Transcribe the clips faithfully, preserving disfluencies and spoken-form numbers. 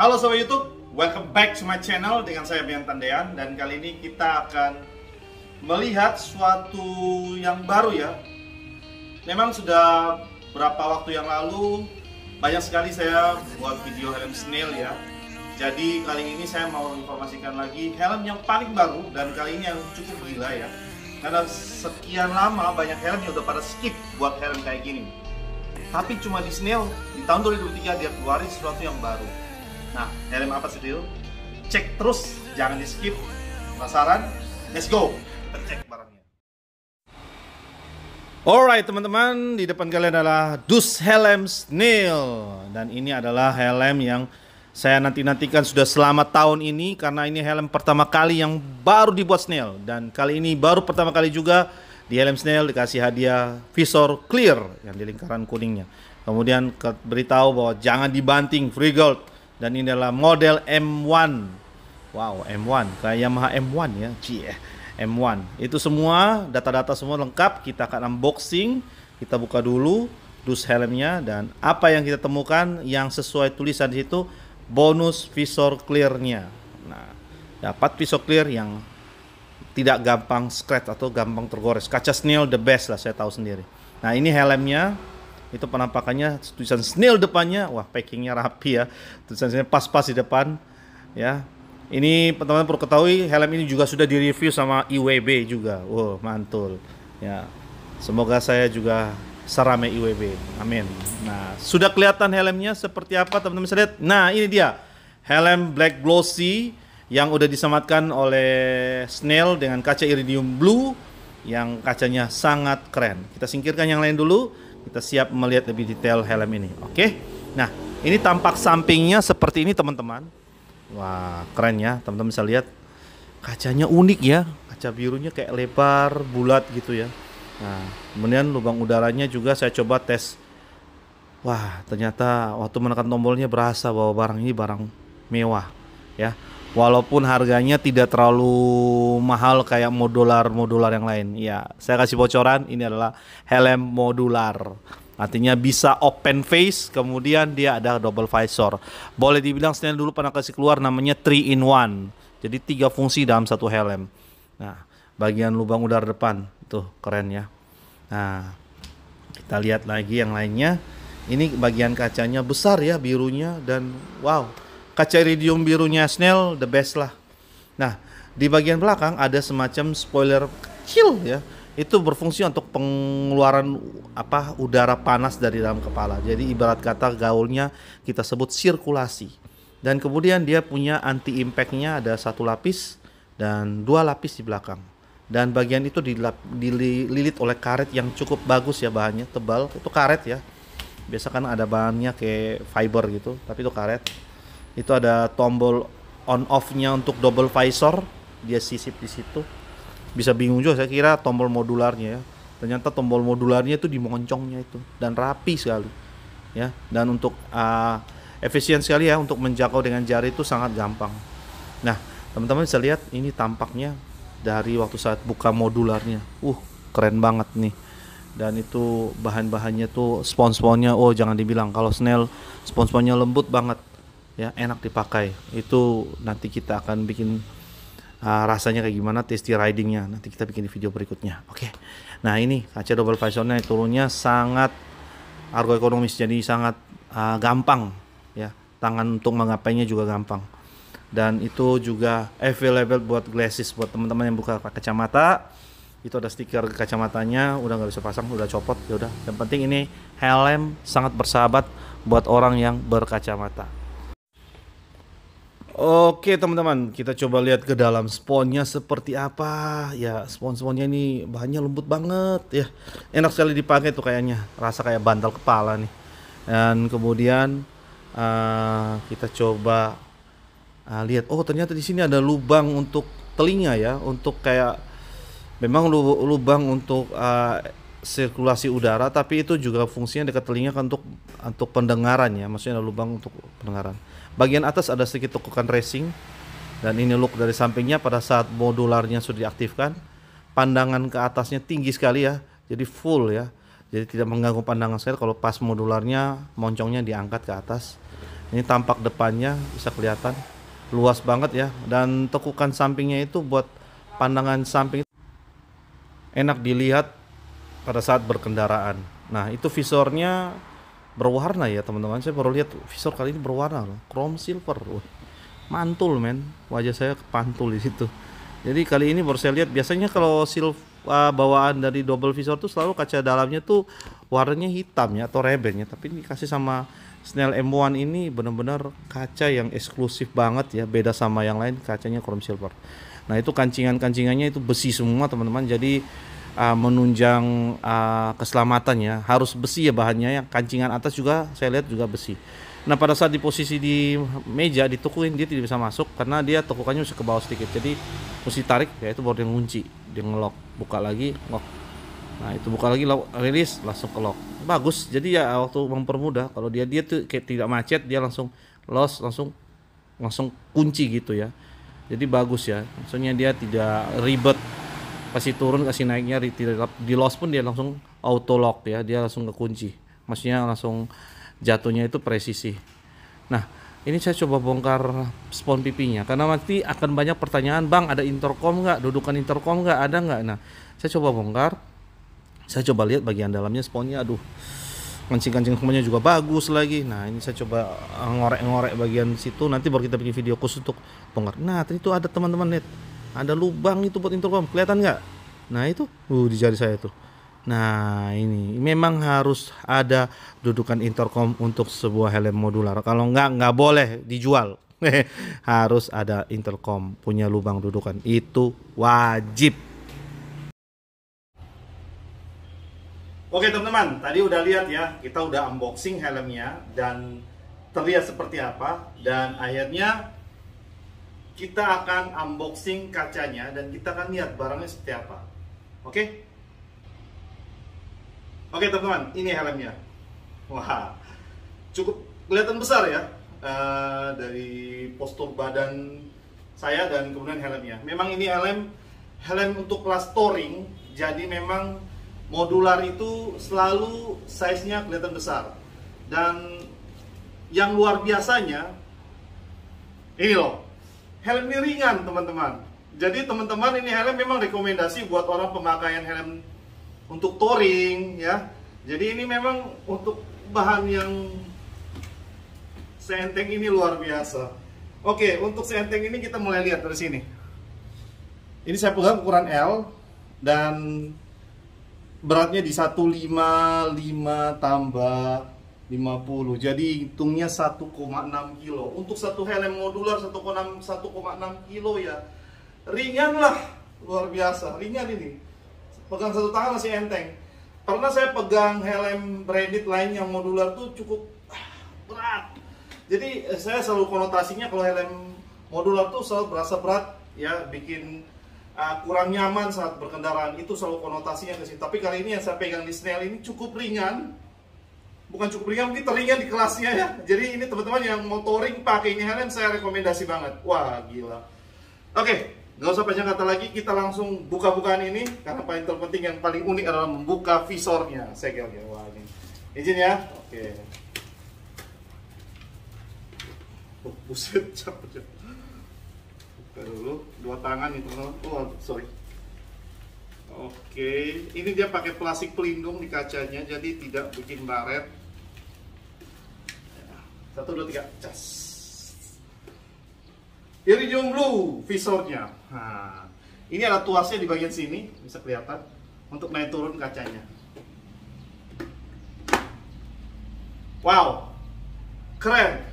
Halo Sobat YouTube, welcome back to my channel dengan saya Bian Tandean. Dan kali ini kita akan melihat suatu yang baru ya. Memang sudah berapa waktu yang lalu banyak sekali saya buat video helm snail ya. Jadi kali ini saya mau informasikan lagi helm yang paling baru, dan kali ini yang cukup gila ya. Karena sekian lama banyak helm yang udah pada skip buat helm kayak gini. Tapi cuma di snail di tahun dua ribu dua puluh tiga dia keluarin sesuatu yang baru. Nah, helm apa sih Dil? Cek terus, jangan di skip. Penasaran? Let's go! Kita cek barangnya. Alright teman-teman, di depan kalian adalah Dus Helm Snail. Dan ini adalah helm yang saya nanti-nantikan sudah selama tahun ini, karena ini helm pertama kali yang baru dibuat Snail. Dan kali ini baru pertama kali juga di helm Snail dikasih hadiah visor clear yang di lingkaran kuningnya. Kemudian beritahu bahwa jangan dibanting, free gold. Dan ini adalah model M satu. Wow, M satu kayak Yamaha M satu ya. Cie, M satu. Itu semua data-data semua lengkap. Kita akan unboxing. Kita buka dulu dus helmnya, dan apa yang kita temukan yang sesuai tulisan di situ, bonus visor clear-nya. Nah, dapat visor clear yang tidak gampang scratch atau gampang tergores. Kaca Snail the best lah, saya tahu sendiri. Nah, ini helmnya. Itu penampakannya, tulisan Snail depannya. Wah, packingnya rapi ya. Tulisannya pas-pas di depan ya. Ini teman-teman perlu ketahui, helm ini juga sudah direview sama I W B juga. Wow, mantul ya. Semoga saya juga serame I W B, amin. Nah, sudah kelihatan helmnya seperti apa teman-teman bisa lihat. Nah, ini dia helm black glossy yang udah disematkan oleh Snail dengan kaca iridium blue yang kacanya sangat keren. Kita singkirkan yang lain dulu. Kita siap melihat lebih detail helm ini. Oke. Nah, ini tampak sampingnya seperti ini teman-teman. Wah, keren ya. Teman-teman bisa lihat kacanya unik ya. Kaca birunya kayak lebar, bulat gitu ya. Nah, kemudian lubang udaranya juga saya coba tes. Wah, ternyata waktu menekan tombolnya berasa bahwa barang ini barang mewah ya. Walaupun harganya tidak terlalu mahal kayak modular-modular yang lain. Ya, saya kasih bocoran, ini adalah helm modular. Artinya bisa open face, kemudian dia ada double visor. Boleh dibilang Snail dulu pernah kasih keluar namanya three in one. Jadi tiga fungsi dalam satu helm. Nah, bagian lubang udara depan, tuh keren ya. Nah, kita lihat lagi yang lainnya. Ini bagian kacanya besar ya, birunya, dan wow. Kaca iridium birunya Snail the best lah. Nah, di bagian belakang ada semacam spoiler kecil ya. Itu berfungsi untuk pengeluaran apa udara panas dari dalam kepala. Jadi ibarat kata gaulnya kita sebut sirkulasi. Dan kemudian dia punya anti impactnya ada satu lapis dan dua lapis di belakang. Dan bagian itu dililit oleh karet yang cukup bagus ya, bahannya tebal. Itu karet ya. Biasa kan ada bahannya kayak fiber gitu, tapi itu karet. Itu ada tombol on off-nya untuk double visor, dia sisip di situ. Bisa bingung juga, saya kira tombol modularnya ya. Ternyata tombol modularnya itu di moncongnya itu, dan rapi sekali ya. Dan untuk uh, efisien sekali ya, untuk menjangkau dengan jari itu sangat gampang. Nah, teman-teman bisa lihat ini tampaknya dari waktu saat buka modularnya. Uh, keren banget nih. Dan itu bahan-bahannya tuh spons-sponnya, oh jangan dibilang, kalau Snail spons-sponnya lembut banget ya, enak dipakai. Itu nanti kita akan bikin uh, rasanya kayak gimana, tasty ridingnya nanti kita bikin di video berikutnya. Oke. Nah, ini kaca double visornya turunnya sangat ergonomis, jadi sangat uh, gampang ya. Tangan untuk menggapainya juga gampang. Dan itu juga available buat glasses, buat teman-teman yang buka kacamata. Itu ada stiker kacamatanya, udah nggak bisa pasang, udah copot ya udah. Yang penting ini helm sangat bersahabat buat orang yang berkacamata. Oke teman-teman, kita coba lihat ke dalam sponnya seperti apa. Ya, spon-sponnya ini bahannya lembut banget ya. Enak sekali dipakai tuh kayaknya. Rasa kayak bantal kepala nih. Dan kemudian uh, kita coba uh, lihat. Oh, ternyata di sini ada lubang untuk telinga ya. Untuk kayak memang lubang untuk uh, sirkulasi udara, tapi itu juga fungsinya dekat telinga kan untuk untuk pendengaran ya. Maksudnya ada lubang untuk pendengaran. Bagian atas ada sedikit tekukan racing, dan ini look dari sampingnya pada saat modularnya sudah diaktifkan. Pandangan ke atasnya tinggi sekali ya, jadi full ya, jadi tidak mengganggu pandangan saya kalau pas modularnya moncongnya diangkat ke atas. Ini tampak depannya bisa kelihatan luas banget ya, dan tekukan sampingnya itu buat pandangan samping enak dilihat pada saat berkendaraan. Nah, itu visornya berwarna ya teman-teman. Saya baru lihat visor kali ini berwarna loh, chrome silver. Wih, mantul men, wajah saya kepantul di situ. Jadi kali ini baru saya lihat. Biasanya kalau silver uh, bawaan dari double visor tuh selalu kaca dalamnya tuh warnanya hitam ya, atau reben ya. Tapi ini dikasih sama Snell M satu ini benar-benar kaca yang eksklusif banget ya, beda sama yang lain, kacanya chrome silver. Nah, itu kancingan-kancingannya itu besi semua teman-teman. Jadi uh, menunjang uh, keselamatan ya, harus besi ya bahannya. Yang kancingan atas juga saya lihat juga besi. Nah, pada saat di posisi di meja ditukuin, dia tidak bisa masuk karena dia tekukannya masih ke bawah sedikit. Jadi mesti tarik ya, itu baru dia ngunci, dia ngelok, buka lagi, lock. Nah, itu buka lagi, lock, rilis, langsung ke lock. Bagus. Jadi ya waktu mempermudah, kalau dia dia tuh kayak tidak macet, dia langsung los, langsung langsung kunci gitu ya. Jadi bagus ya. Maksudnya dia tidak ribet, kasih turun kasih naiknya, tidak di los pun dia langsung auto lock ya, dia langsung kekunci. Maksudnya langsung jatuhnya itu presisi. Nah, ini saya coba bongkar spon pipinya karena nanti akan banyak pertanyaan, Bang, ada intercom nggak, dudukan intercom nggak, ada nggak? Nah, saya coba bongkar, saya coba lihat bagian dalamnya sponnya, aduh, kancing-kancing semuanya juga bagus lagi. Nah, ini saya coba ngorek-ngorek bagian situ, nanti baru kita bikin video khusus untuk bongkar. Nah, tadi itu ada teman-teman lihat, ada lubang itu buat intercom, kelihatan nggak? Nah, itu, uh di jari saya tuh. Nah, ini memang harus ada dudukan intercom untuk sebuah helm modular. Kalau nggak, nggak boleh dijual. Harus ada intercom punya lubang dudukan. Itu wajib. Oke teman-teman, tadi udah lihat ya, kita udah unboxing helmnya dan terlihat seperti apa. Dan akhirnya kita akan unboxing kacanya dan kita akan lihat barangnya seperti apa. Oke? Oke teman-teman, ini helmnya. Wah, cukup kelihatan besar ya, uh, dari postur badan saya dan kemudian helmnya. Memang ini helm helm untuk kelas touring, jadi memang modular itu selalu size-nya kelihatan besar. Dan yang luar biasanya, ini loh, helm ini ringan teman-teman. Jadi teman-teman, ini helm memang rekomendasi buat orang pemakaian helm untuk touring ya. Jadi ini memang untuk bahan yang seenteng ini luar biasa. Oke, untuk seenteng ini kita mulai lihat dari sini. Ini saya pegang ukuran L dan beratnya di seratus lima puluh lima tambah lima puluh. Jadi hitungnya satu koma enam kilo. Untuk satu helm modular satu koma enam kilo ya. Ringan lah, luar biasa. Ringan ini. Pegang satu tangan masih enteng. Pernah saya pegang helm branded lain yang modular tuh cukup berat. Jadi saya selalu konotasinya kalau helm modular tuh selalu berasa berat ya, bikin uh, kurang nyaman saat berkendaraan. Itu selalu konotasinya ke situ. Tapi kali ini yang saya pegang di Snell ini cukup ringan. Bukan cukup ringan, mungkin teringan di kelasnya ya. Jadi ini teman-teman yang mau touring pakai ini helm saya rekomendasi banget. Wah, gila. Oke. Gak usah panjang kata lagi, kita langsung buka-bukaan ini. Karena paling terpenting, yang paling unik adalah membuka visornya. Segel-segel, wah ini izin ya. Oke. Oh, buset, capek. Buka dulu, dua tangan nih teman-teman. Oh, sorry. Oke, ini dia pakai plastik pelindung di kacanya, jadi tidak bikin baret. Satu, dua, tiga, cas. Iridium blue visornya. Nah, ini ada tuasnya di bagian sini, bisa kelihatan untuk naik turun kacanya. Wow, keren.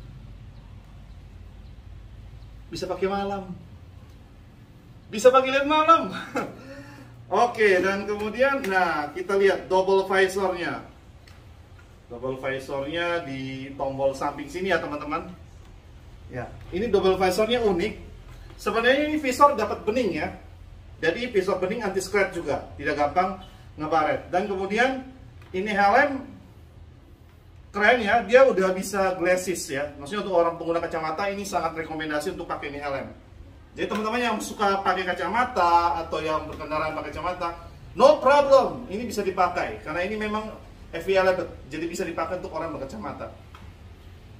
Bisa pakai malam, bisa pakai lihat malam. Oke, dan kemudian, nah kita lihat double visornya. Double visornya di tombol samping sini ya teman-teman. Ya, ini double visornya unik. Sebenarnya ini visor dapat bening ya. Jadi visor bening anti scratch juga, tidak gampang ngebaret. Dan kemudian ini helm keren ya, dia udah bisa glasses ya. Maksudnya untuk orang pengguna kacamata ini sangat rekomendasi untuk pakai ini helm. Jadi teman-teman yang suka pakai kacamata atau yang berkendaraan pakai kacamata, no problem, ini bisa dipakai karena ini memang F V L, jadi bisa dipakai untuk orang berkacamata.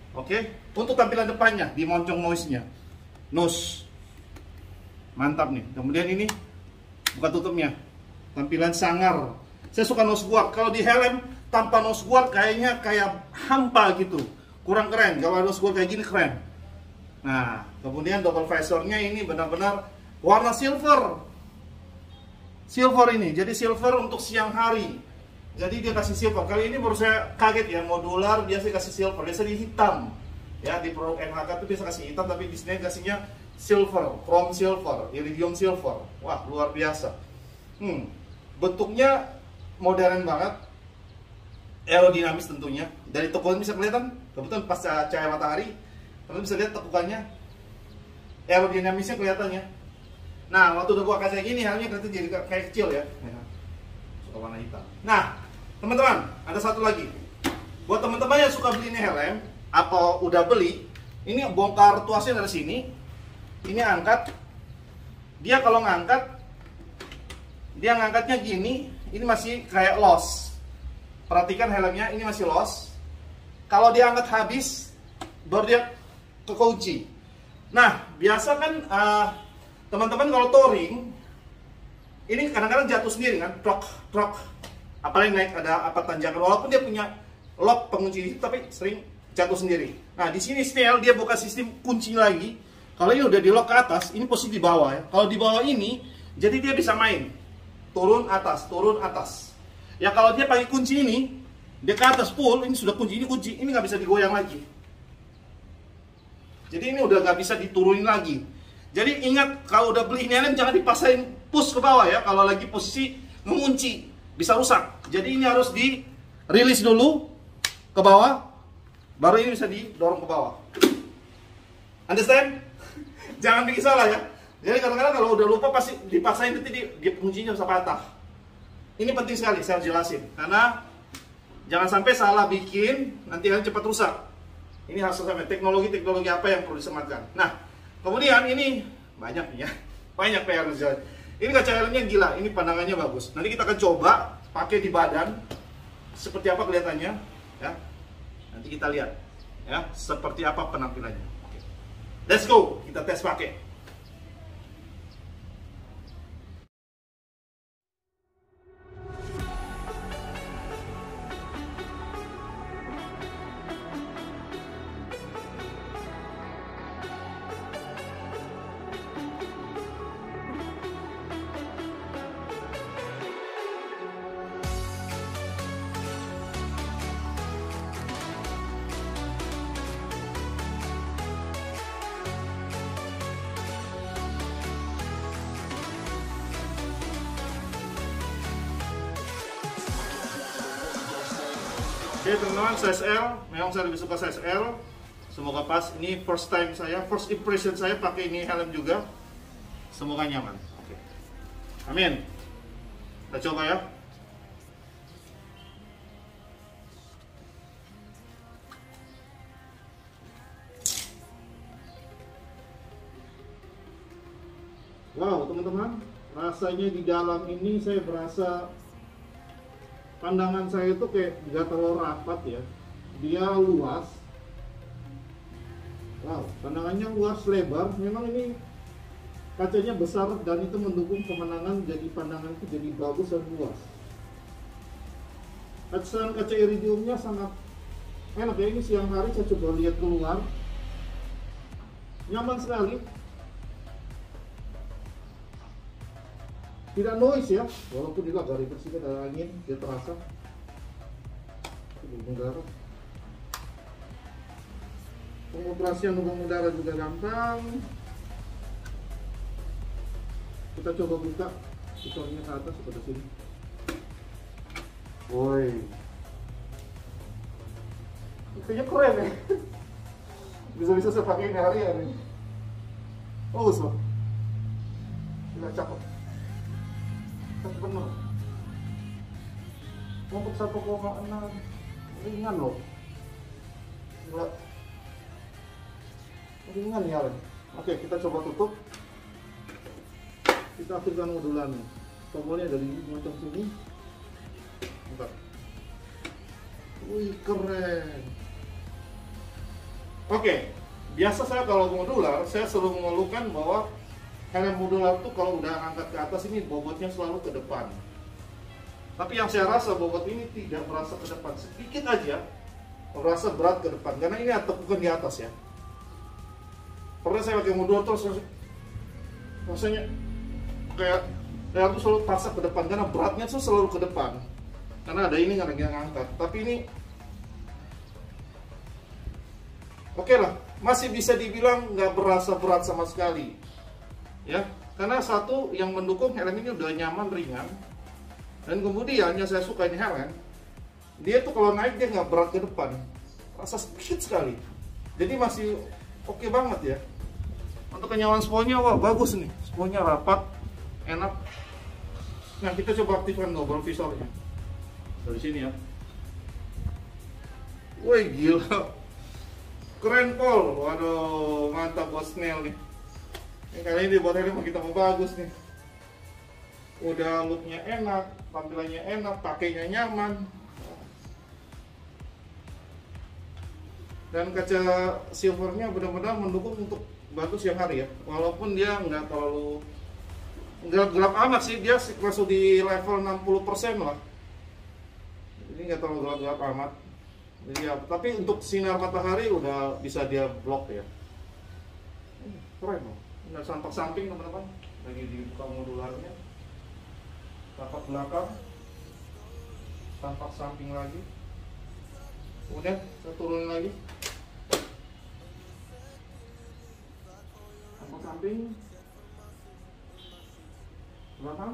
Oke, untuk tampilan depannya di moncong noise-nya. Nose. Mantap nih. Kemudian ini buka tutupnya. Tampilan sangar. Saya suka nose guard. Kalau di helm tanpa nose guard kayaknya kayak hampa gitu. Kurang keren. Kalau nose guard kayak gini keren. Nah, kemudian double visornya ini benar-benar warna silver. Silver ini. Jadi silver untuk siang hari. Jadi dia kasih silver. Kali ini baru saya kaget ya, modular biasa kasih silver, biasa di hitam. Ya, di produk M H K itu biasa kasih hitam, tapi di sini kasihnya silver, chrome silver, iridium silver. Wah, luar biasa. Hmm, bentuknya modern banget. Aerodinamis tentunya. Dari tekukan bisa kelihatan, kebetulan pas cahaya matahari, kalian bisa lihat tekukannya. Aerodinamisnya kelihatannya. Nah, waktu udah gua kasih gini, halnya kelihatan jadi kayak kecil ya. Suka warna hitam. Nah, teman-teman, ada satu lagi. Buat teman-teman yang suka beli ini helm atau udah beli, ini bongkar tuasnya dari sini. Ini angkat. Dia kalau ngangkat, dia ngangkatnya gini. Ini masih kayak loss. Perhatikan helmnya, ini masih loss. Kalau dia angkat habis, baru dia kekunci. Nah, biasa kan teman-teman uh, kalau touring, ini kadang-kadang jatuh sendiri kan, trok, trok. Apalagi naik ada apa tanjakan, walaupun dia punya lock pengunci, tapi sering jatuh sendiri. Nah, di sini Snail dia buka sistem kunci lagi. Kalau ini udah di lock ke atas, ini posisi di bawah ya. Kalau di bawah ini, jadi dia bisa main turun atas, turun atas. Ya kalau dia pakai kunci ini, dia ke atas full, ini sudah kunci, ini kunci, ini nggak bisa digoyang lagi. Jadi ini udah nggak bisa diturunin lagi. Jadi ingat kalau udah beli ini helm jangan dipaksain push ke bawah ya. Kalau lagi posisi mengunci bisa rusak. Jadi ini harus di release dulu ke bawah, baru ini bisa didorong ke bawah. Understand? Jangan bikin salah ya. Jadi kadang-kadang kalau udah lupa pasti dipaksain nanti di, di kuncinya bisa patah. Ini penting sekali saya jelasin karena jangan sampai salah bikin nanti kalian cepat rusak. Ini harus sampai teknologi-teknologi apa yang perlu disematkan. Nah, kemudian ini banyak nih ya, banyak P R. Ini kaca helmnya gila, ini pandangannya bagus. Nanti kita akan coba pakai di badan, seperti apa kelihatannya, ya. Nanti kita lihat, ya, seperti apa penampilannya. Oke. Let's go, kita tes pakai. Oke teman-teman, size L, memang saya lebih suka size L. Semoga pas, ini first time saya, first impression saya pakai ini helm juga. Semoga nyaman. Oke. Amin. Kita coba ya. Wow teman-teman, rasanya di dalam ini saya berasa pandangan saya itu kayak gak terlalu rapat ya. Dia luas. Wow, pandangannya luas lebar. Memang ini kacanya besar dan itu mendukung pemandangan, jadi pandangan itu jadi bagus dan luas. Kaca kaca iridiumnya sangat enak ya. Ini siang hari saya coba lihat keluar. Nyaman sekali. Tidak noise ya, walaupun juga dari bersih ada angin, dia terasa. Hubung udara. Pengoperasian hubung udara juga gampang. Kita coba buka pistonya ke atas seperti sini. Woi, kayaknya keren ya. Bisa-bisa saya pakai ini hari-hari. Oh, so. Tidak cakep. Benar. Untuk satu koma enam ringan loh. Enggak. Ringan ya. Oke, kita coba tutup. Kita aktifkan modulannya. Tombolnya dari macam sini. Bentar. Wih, keren. Oke, biasa saya kalau modular, saya selalu mengeluhkan bahwa helm modular tuh kalau udah angkat ke atas ini bobotnya selalu ke depan. Tapi yang saya rasa bobot ini tidak merasa ke depan, sedikit aja merasa berat ke depan, karena ini tekukan di atas ya. Pernah saya pakai modular terus rasanya kayak kayak tuh selalu paksa ke depan, karena beratnya tuh selalu ke depan. Karena ada ini nggak yang ngangkat, tapi ini oke okay lah, masih bisa dibilang nggak berasa berat sama sekali, ya. Karena satu yang mendukung helm ini udah nyaman, ringan, dan kemudian yang saya suka ini helm, dia tuh kalau naik dia nggak berat ke depan, rasa sedikit sekali, jadi masih oke okay banget ya. Untuk kenyamanan spolnya, wah bagus nih, spolnya rapat, enak. Nah kita coba aktifkan double visornya dari sini ya. Wih gila, keren Pol, waduh mantap buat Snail nih. Ini kali ini buat helm kita mau bagus nih. Udah looknya enak, tampilannya enak, pakainya nyaman. Dan kaca silvernya benar-benar mendukung untuk bantu siang hari ya. Walaupun dia nggak terlalu nggak gelap amat sih, dia masuk di level enam puluh persen lah. Ini nggak terlalu gelap-gelap amat. Jadi ya, tapi untuk sinar matahari udah bisa dia blok ya. Keren loh. Nah, tampak samping teman-teman, lagi dibuka modularnya. Tampak belakang, tampak samping lagi. Kemudian saya turunin lagi. Tampak samping, belakang.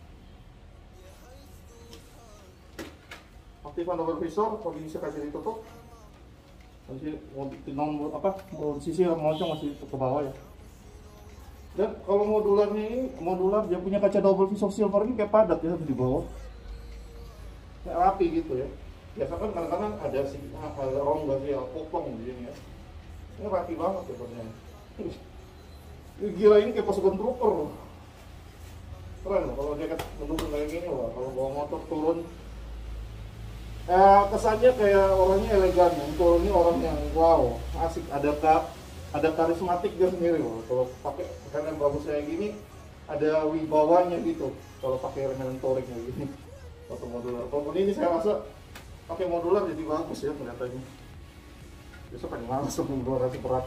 Aktifkan double visor, kondisi kasih ditutup. Nanti mau apa? Mau sisi moncong masih ke bawah ya. Dan kalau modularnya ini, modular dia punya kaca double visor silver ini kayak padat ya di bawah. Kayak rapi gitu ya. Biasa kan kadang-kadang ada si ada rongga sih, kopong di sini ya. Ini rapi banget ya sebenarnya. Ini gila, ini kayak pasukan trooper loh. Keren loh kalau dia mendukung kayak gini loh. Kalau bawa motor turun, eh, kesannya kayak orangnya elegan. Untuk ini orang yang wow, asik, ada kak, ada karismatik dia sendiri loh. Kalau pakai helm bagus kayak gini, ada wibawanya gitu. Kalau pakai helm touring kayak gini, atau modular. Kalau ini saya rasa pakai modular jadi bagus ya kelihatannya. Besok kan malas untuk modular berat.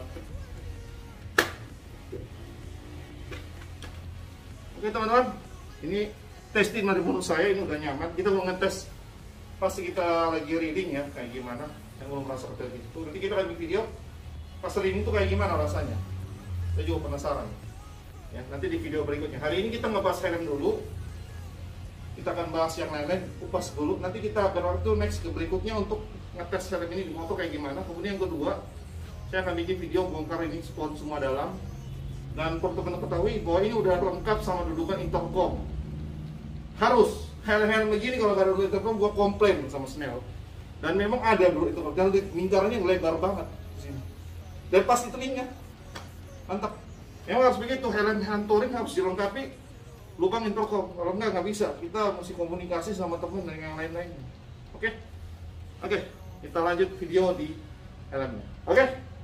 Oke teman-teman, ini testing dari menurut saya ini udah nyaman. Kita mau ngetes pasti kita lagi reading ya, kayak gimana. Yang belum merasa kayak gitu. Nanti kita lagi video pas reading itu kayak gimana rasanya. Saya juga penasaran. Ya, nanti di video berikutnya. Hari ini kita ngebahas helm dulu. Kita akan bahas yang lain-lain, kupas dulu. Nanti kita berarti next ke berikutnya untuk ngetes helm ini di motor kayak gimana. Kemudian yang kedua, saya akan bikin video bongkar ini spon semua dalam. Dan perlu teman-teman ketahui bahwa ini udah lengkap sama dudukan intercom. Harus helm-helm begini kalau nggak ada dudukan intercom, gua komplain sama Snail. Dan memang ada bro intercom, dan lingkarannya lebar banget di sini. Dan pas di telinga, mantap. Memang harus begitu, helm-helm touring harus dilengkapi lubang intercom. Kalau enggak nggak bisa, kita mesti komunikasi sama teman dan yang lain-lain. Oke, oke, kita lanjut video di helmnya. Oke.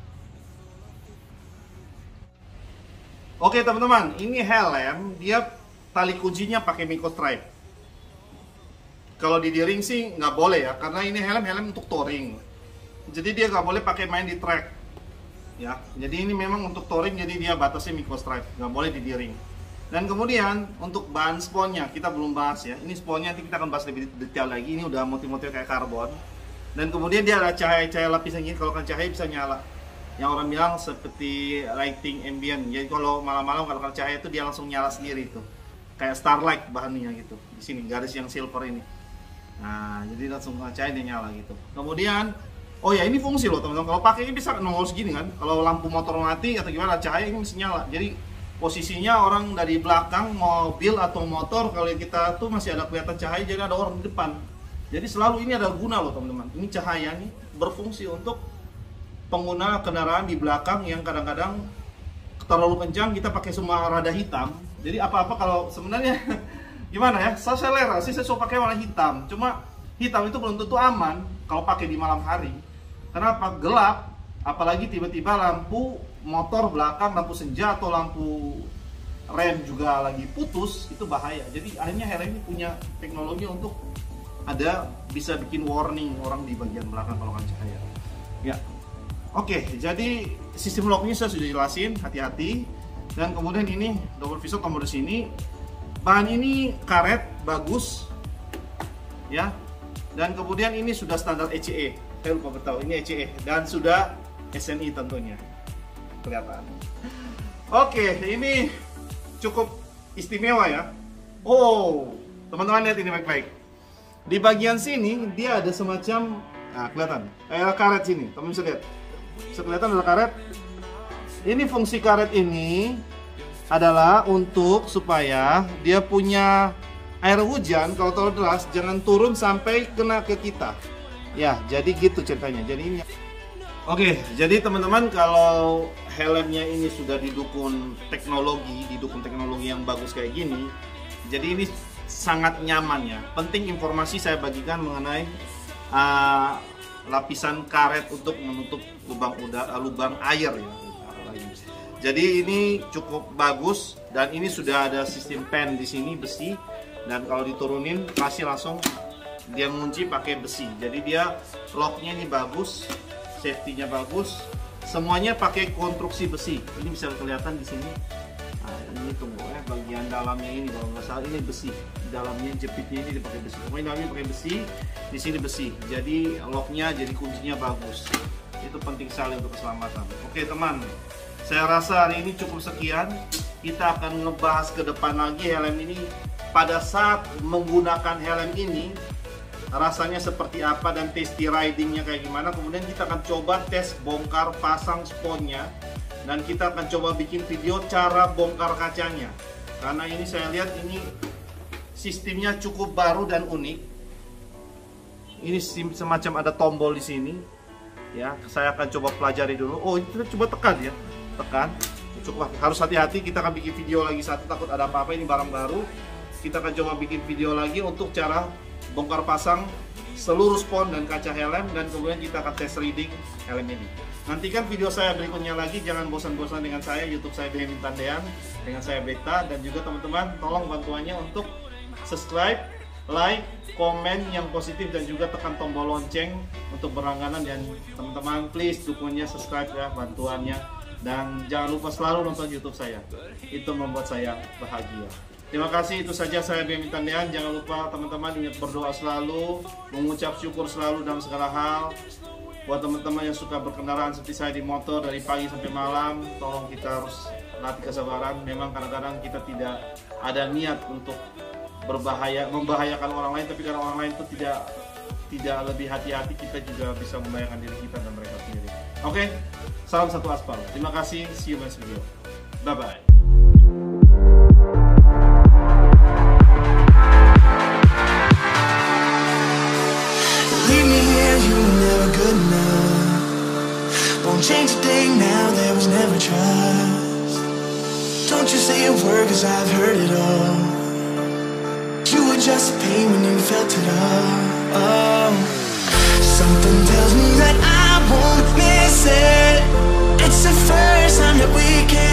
Oke teman-teman, ini helm dia tali kuncinya pakai microstripe. Kalau di D-ring sih nggak boleh ya, karena ini helm-helm untuk touring. Jadi dia nggak boleh pakai main di track. Ya, jadi ini memang untuk touring, jadi dia batasnya microstripe, nggak boleh di D-ring. Dan kemudian untuk bahan sponnya kita belum bahas ya. Ini sponnya nanti kita akan bahas lebih detail lagi. Ini udah motif-motif kayak karbon. Dan kemudian dia ada cahaya-cahaya lapisan gini. Kalau kan cahaya bisa nyala. Yang orang bilang seperti lighting ambient. Jadi kalau malam-malam kalau cahaya itu dia langsung nyala sendiri itu. Kayak starlight bahannya gitu. Di sini garis yang silver ini. Nah, jadi langsung cahaya dia nyala gitu. Kemudian, oh ya ini fungsi loh teman-teman. Kalau pakai ini bisa nongol segini kan. Kalau lampu motor mati atau gimana, cahaya ini mesti nyala. Jadi posisinya orang dari belakang mobil atau motor, kalau kita tuh masih ada kelihatan cahaya, jadi ada orang di depan. Jadi selalu ini ada guna loh teman-teman. Ini cahaya nih berfungsi untuk pengguna kendaraan di belakang yang kadang-kadang terlalu kencang, kita pakai semua rada hitam. Jadi apa-apa kalau sebenarnya gimana ya? Saya selera sih, saya suka pakai warna hitam. Cuma hitam itu belum tentu aman kalau pakai di malam hari. Kenapa? Gelap. apalagi tiba-tiba lampu motor belakang, lampu senja atau lampu rem juga lagi putus, itu bahaya. Jadi akhirnya helm ini punya teknologi untuk ada bisa bikin warning orang di bagian belakang kalau kan cahaya. Ya, oke. Jadi sistem locknya saya sudah jelasin, hati-hati. Dan kemudian ini double visor tombol di sini. Bahan ini karet bagus, ya. Dan kemudian ini sudah standar E C E. Saya lupa beritahu ini E C E dan sudah S N I tentunya. Kelihatan. Oke, ini cukup istimewa ya. Oh, teman-teman lihat ini baik-baik. Di bagian sini dia ada semacam, nah kelihatan, kayak karet sini. Teman bisa lihat. Bisa kelihatan ada karet. Ini fungsi karet ini adalah untuk supaya dia punya air hujan kalau terlalu deras jangan turun sampai kena ke kita. Ya, jadi gitu ceritanya. Jadi ini. Oke, jadi teman-teman kalau helmnya ini sudah didukung teknologi, didukung teknologi yang bagus kayak gini, jadi ini sangat nyaman ya. Penting informasi saya bagikan mengenai uh, lapisan karet untuk menutup lubang udara, lubang air ya. Jadi ini cukup bagus dan ini sudah ada sistem pen di sini besi dan kalau diturunin pasti langsung dia ngunci pakai besi. Jadi dia locknya ini bagus. Safety-nya bagus, semuanya pakai konstruksi besi. Ini bisa kelihatan di sini. Nah, ini tunggu ya, bagian dalamnya ini kalau nggak salah ini besi. Dalamnya jepitnya ini dipakai besi. Pokoknya dalamnya pakai besi, di sini besi. Jadi locknya, jadi kuncinya bagus. Itu penting sekali untuk keselamatan. Oke teman, saya rasa hari ini cukup sekian. Kita akan ngebahas ke depan lagi helm ini. Pada saat menggunakan helm ini, rasanya seperti apa dan testy ridingnya kayak gimana. Kemudian kita akan coba tes bongkar pasang sponnya dan kita akan coba bikin video cara bongkar kacanya karena ini saya lihat ini sistemnya cukup baru dan unik. Ini semacam ada tombol di sini ya. Saya akan coba pelajari dulu. Oh, ini kita coba tekan ya, tekan. Cukup harus hati-hati. Kita akan bikin video lagi satu, takut ada apa-apa. Ini barang baru. Kita akan coba bikin video lagi untuk cara bongkar pasang seluruh spon dan kaca helm dan kemudian kita akan tes reading helm ini. Nantikan video saya berikutnya lagi, jangan bosan-bosan dengan saya, YouTube saya Benyamin Tandean, dengan saya Beta, dan juga teman-teman tolong bantuannya untuk subscribe, like, komen yang positif dan juga tekan tombol lonceng untuk berlangganan dan teman-teman please dukungannya subscribe ya, bantuannya, dan jangan lupa selalu nonton YouTube saya. Itu membuat saya bahagia. Terima kasih, itu saja saya Benyamin Tandean. Jangan lupa teman-teman ingat berdoa selalu, mengucap syukur selalu dalam segala hal. Buat teman-teman yang suka berkendaraan seperti saya di motor dari pagi sampai malam, tolong kita harus latih kesabaran. Memang kadang-kadang kita tidak ada niat untuk berbahaya, membahayakan orang lain, tapi karena orang lain itu tidak tidak lebih hati-hati, kita juga bisa membahayakan diri kita dan mereka sendiri. Oke, salam satu aspal. Terima kasih, see you next video. Bye bye. Change a thing now, there was never trust. Don't you say a word, cause I've heard it all. You were just a pain when you felt it all. Oh. Something tells me that I won't miss it. It's the first time that we can